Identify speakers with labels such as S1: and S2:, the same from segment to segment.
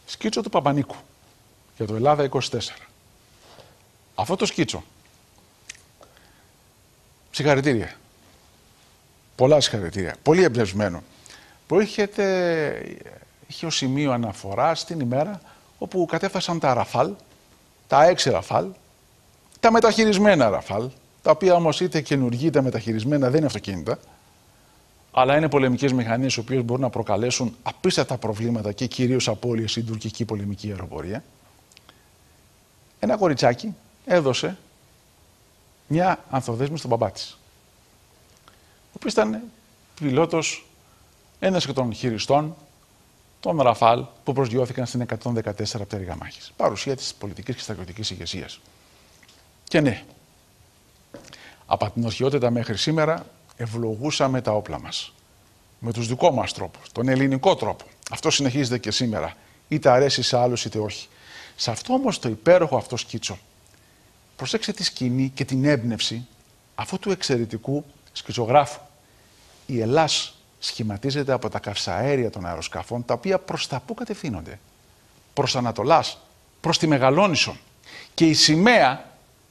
S1: Σκίτσο του Παπανίκου για το Ελλάδα 24. Αυτό το σκίτσο, συγχαρητήρια, πολλά συγχαρητήρια, πολύ εμπνευσμένο, που είχε ως σημείο αναφορά στην ημέρα όπου κατέφθασαν τα Ραφάλ, τα 6 Ραφάλ, τα μεταχειρισμένα Ραφάλ, τα οποία όμως είτε καινούργοι είτε μεταχειρισμένα δεν είναι αυτοκίνητα, αλλά είναι πολεμικές μηχανές οι οποίες μπορούν να προκαλέσουν απίστευτα προβλήματα και κυρίως απώλειες στην τουρκική πολεμική αεροπορία. Ένα κοριτσάκι έδωσε μια ανθοδέσμη στον μπαμπά της, ο οποίος ήταν πιλότος ένας εκ των χειριστών των Ραφάλ που προσγειώθηκαν στην 114 πτέρυγα μάχης. Παρουσία της πολιτικής και στρατιωτικής ηγεσίας. Και ναι, από την αρχαιότητα μέχρι σήμερα ευλογούσαμε τα όπλα μας. Με τους δικό μας τρόπους, τον ελληνικό τρόπο. Αυτό συνεχίζεται και σήμερα. Είτε αρέσει σε άλλους είτε όχι. Σε αυτό όμως το υπέροχο αυτό σκίτσο, προσέξτε τη σκηνή και την έμπνευση αυτού του εξαιρετικού σκητσογράφου. Η Ελλάς σχηματίζεται από τα καυσαέρια των αεροσκαφών, τα οποία προς τα πού κατευθύνονται? Προς Ανατολάς, προς τη Μεγαλόνισσο. Και η σημαία,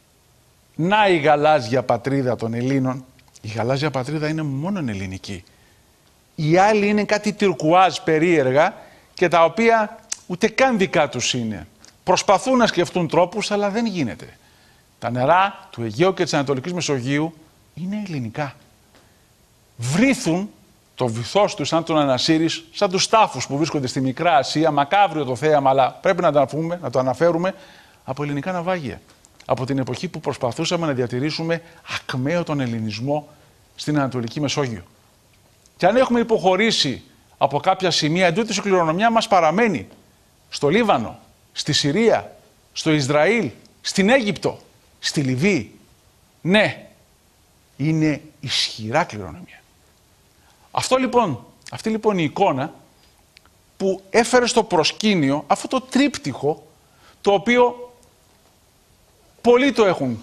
S1: να η γαλάζια πατρίδα των Ελλήνων, η γαλάζια πατρίδα είναι μόνο ελληνική. Οι άλλοι είναι κάτι τυρκουάζ περίεργα και τα οποία ούτε καν δικά τους είναι. Προσπαθούν να σκεφτούν τρόπους, αλλά δεν γίνεται. Τα νερά του Αιγαίου και της Ανατολικής Μεσογείου είναι ελληνικά. Βρίθουν το βυθός του σαν τον Ανασύρης, σαν τους τάφους που βρίσκονται στη Μικρά Ασία, μακάβριο το θέαμα, αλλά πρέπει να το αναφέρουμε, από ελληνικά ναυάγια. Από την εποχή που προσπαθούσαμε να διατηρήσουμε ακμαίο τον ελληνισμό στην Ανατολική Μεσόγειο. Και αν έχουμε υποχωρήσει από κάποια σημεία, εντούτοις η κληρονομιά μας παραμένει στο Λίβανο, στη Συρία, στο Ισραήλ, στην Αίγυπτο, στη Λιβύη. Ναι, είναι ισχυρά κληρονομιά. Αυτή λοιπόν η εικόνα που έφερε στο προσκήνιο αυτό το τρίπτυχο, το οποίο πολλοί το έχουν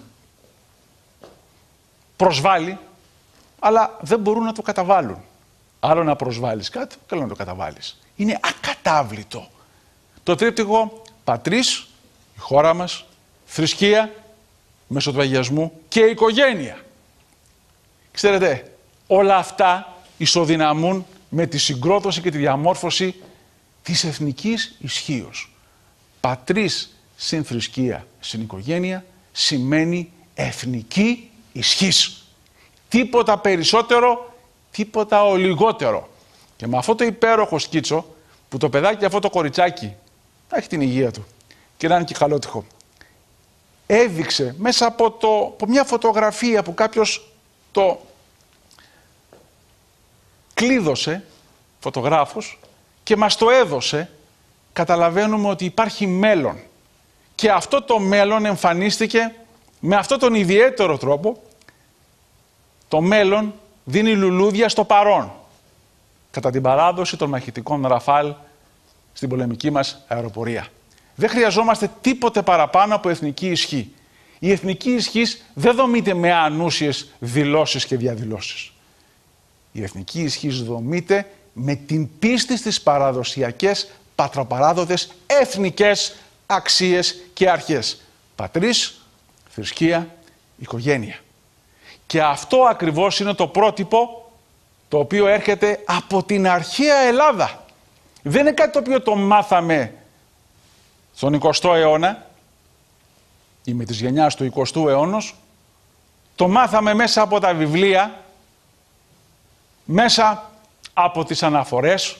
S1: προσβάλει, αλλά δεν μπορούν να το καταβάλουν. Άλλο να προσβάλλεις κάτι, καλό να το καταβάλεις. Είναι ακατάβλητο. Το τρίπτυχο πατρίς, η χώρα μας, θρησκεία, μέσω του αγιασμού και οικογένεια. Ξέρετε, όλα αυτά ισοδυναμούν με τη συγκρότηση και τη διαμόρφωση της εθνικής ισχύως. Πατρίς συν θρησκεία συν οικογένεια σημαίνει εθνική ισχύς. Τίποτα περισσότερο, τίποτα ο λιγότερο. Και με αυτό το υπέροχο σκίτσο που το παιδάκι αυτό το κοριτσάκι, θα έχει την υγεία του και να είναι και καλότυχο, έδειξε μέσα από μια φωτογραφία που κάποιος το κλείδωσε, φωτογράφος, και μας το έδωσε, καταλαβαίνουμε ότι υπάρχει μέλλον. Και αυτό το μέλλον εμφανίστηκε με αυτόν τον ιδιαίτερο τρόπο. Το μέλλον δίνει λουλούδια στο παρόν, κατά την παράδοση των μαχητικών Ραφάλ στην πολεμική μας αεροπορία. Δεν χρειαζόμαστε τίποτε παραπάνω από εθνική ισχύ. Η εθνική ισχύς δεν δομείται με ανούσιες δηλώσεις και διαδηλώσεις. Η εθνική ισχύς δομείται με την πίστη στις παραδοσιακές, πατροπαράδοτες, εθνικές αξίες και αρχές. Πατρίς, θρησκεία, οικογένεια. Και αυτό ακριβώς είναι το πρότυπο το οποίο έρχεται από την αρχαία Ελλάδα. Δεν είναι κάτι το οποίο το μάθαμε στον 20ο αιώνα ή με τις γενιάς του 20ου αιώνος. Το μάθαμε μέσα από τα βιβλία, μέσα από τις αναφορές.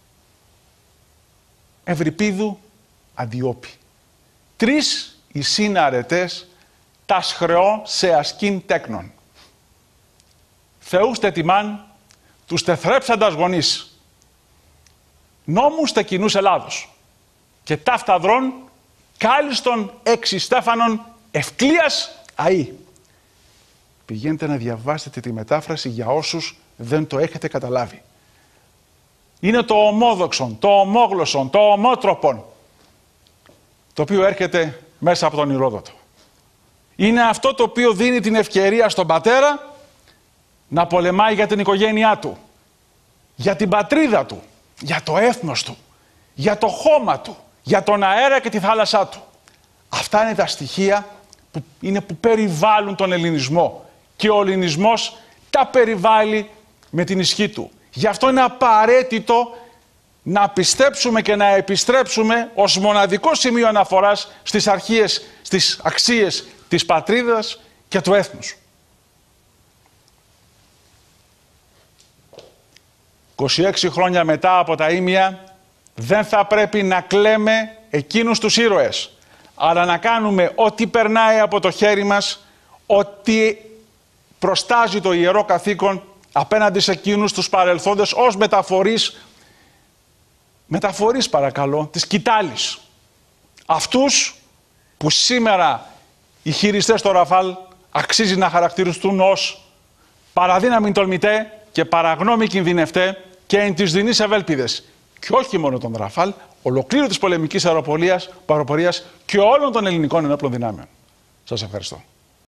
S1: Ευρυπίδου Αντιόπη. 3 οι συναρετές τας χρεώ σε ασκήν τέκνον. Θεούς τετιμάν τους τεθρέψαντας γονείς. Νόμους τε κοινούς Ελλάδος. Και ταύτα δρόν κάλιστον 6 Στέφανον Ευκλίας αΐ. Πηγαίνετε να διαβάσετε τη μετάφραση για όσους δεν το έχετε καταλάβει. Είναι το ομόδοξον, το ομόγλωσσον, το ομότροπον, το οποίο έρχεται μέσα από τον Ηρόδοτο. Είναι αυτό το οποίο δίνει την ευκαιρία στον πατέρα να πολεμάει για την οικογένειά του, για την πατρίδα του, για το έθνος του, για το χώμα του, για τον αέρα και τη θάλασσά του. Αυτά είναι τα στοιχεία που περιβάλλουν τον ελληνισμό. Και ο ελληνισμός τα περιβάλλει με την ισχύ του. Γι' αυτό είναι απαραίτητο να πιστέψουμε και να επιστρέψουμε ως μοναδικό σημείο αναφοράς στις αρχές, στις αξίες της πατρίδας και του έθνους. 26 χρόνια μετά από τα Ήμια δεν θα πρέπει να κλαίμε εκείνους τους ήρωες, αλλά να κάνουμε ό,τι περνάει από το χέρι μας, ό,τι προστάζει το ιερό καθήκον απέναντι σε εκείνους τους παρελθόντες ως μεταφορείς παρακαλώ, της σκητάλης. Αυτούς που σήμερα οι χειριστές στο Ραφάλ αξίζει να χαρακτηριστούν ως παραδύναμοι τολμητέ και παραγνώμοι κινδυνευτέ και εν της δεινής ευέλπιδες. Και όχι μόνο τον Ραφάλ, ολοκλήρου της πολεμικής αεροπορίας και όλων των ελληνικών ενόπλων δυνάμεων. Σας ευχαριστώ.